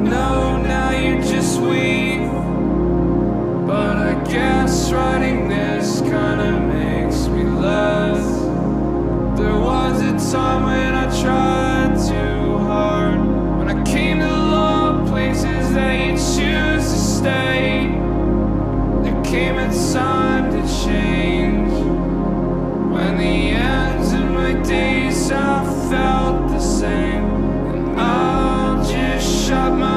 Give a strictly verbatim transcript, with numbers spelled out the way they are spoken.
know now you're just weak, but I guess writing this kinda makes me less. There was a time when I tried too hard, when I came to love places that you choose to stay. There came a time to change, when the ends of my days I felt the same, and I'll just shut my